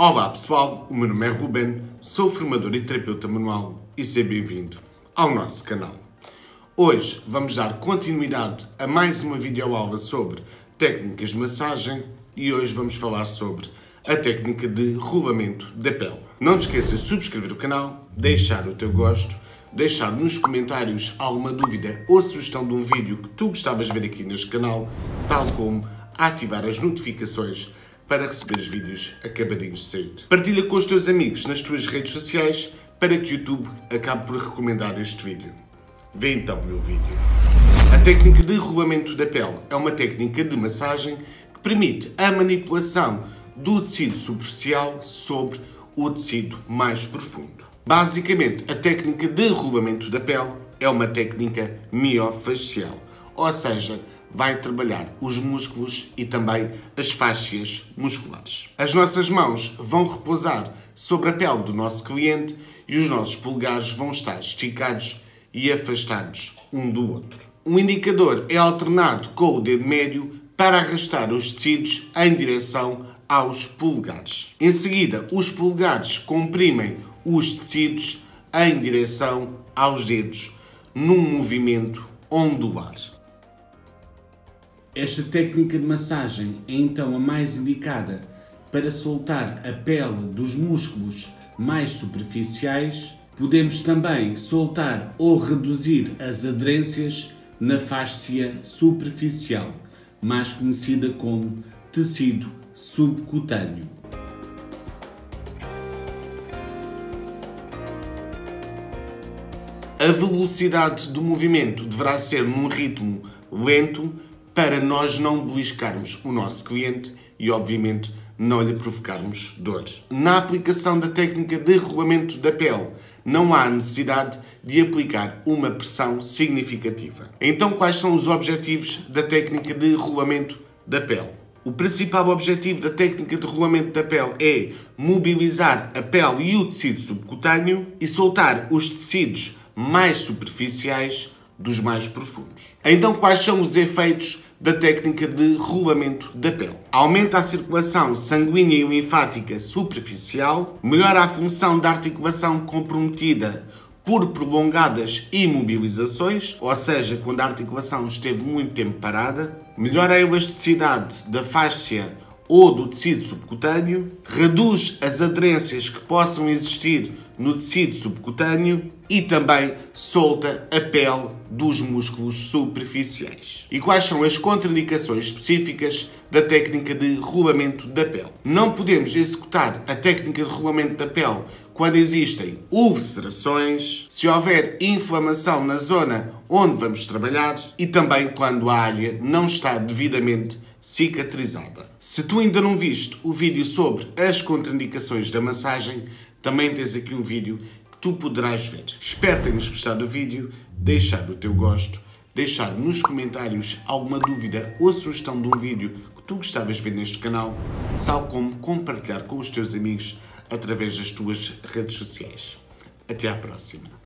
Olá pessoal, o meu nome é Ruben, sou formador e terapeuta manual e seja bem-vindo ao nosso canal. Hoje vamos dar continuidade a mais uma videoaula sobre técnicas de massagem e hoje vamos falar sobre a técnica de rolamento da pele. Não te esqueças de subscrever o canal, deixar o teu gosto, deixar nos comentários alguma dúvida ou sugestão de um vídeo que tu gostavas de ver aqui neste canal, tal como ativar as notificações para receber os vídeos acabadinhos de sair. Partilha com os teus amigos nas tuas redes sociais para que o YouTube acabe por recomendar este vídeo. Vê então o meu vídeo. A técnica de rolamento da pele é uma técnica de massagem que permite a manipulação do tecido superficial sobre o tecido mais profundo. Basicamente, a técnica de rolamento da pele é uma técnica miofascial, ou seja, vai trabalhar os músculos e também as fáscias musculares. As nossas mãos vão repousar sobre a pele do nosso cliente e os nossos polegares vão estar esticados e afastados um do outro. O indicador é alternado com o dedo médio para arrastar os tecidos em direção aos polegares. Em seguida, os polegares comprimem os tecidos em direção aos dedos, num movimento ondular. Esta técnica de massagem é então a mais indicada para soltar a pele dos músculos mais superficiais. Podemos também soltar ou reduzir as aderências na fáscia superficial, mais conhecida como tecido subcutâneo. A velocidade do movimento deverá ser num ritmo lento para nós não beliscarmos o nosso cliente e, obviamente, não lhe provocarmos dor. Na aplicação da técnica de rolamento da pele, não há necessidade de aplicar uma pressão significativa. Então, quais são os objetivos da técnica de rolamento da pele? O principal objetivo da técnica de rolamento da pele é mobilizar a pele e o tecido subcutâneo e soltar os tecidos mais superficiais dos mais profundos. Então, quais são os efeitos da técnica de rolamento da pele? Aumenta a circulação sanguínea e linfática superficial, melhora a função da articulação comprometida por prolongadas imobilizações, ou seja, quando a articulação esteve muito tempo parada, melhora a elasticidade da fáscia ou do tecido subcutâneo, reduz as aderências que possam existir no tecido subcutâneo e também solta a pele dos músculos superficiais. E quais são as contraindicações específicas da técnica de rolamento da pele? Não podemos executar a técnica de rolamento da pele quando existem ulcerações, se houver inflamação na zona onde vamos trabalhar e também quando a área não está devidamente cicatrizada. Se tu ainda não viste o vídeo sobre as contraindicações da massagem, também tens aqui um vídeo que tu poderás ver. Espero que tenhas gostado do vídeo, deixar o teu gosto, deixar nos comentários alguma dúvida ou sugestão de um vídeo que tu gostavas de ver neste canal, tal como compartilhar com os teus amigos através das tuas redes sociais. Até à próxima.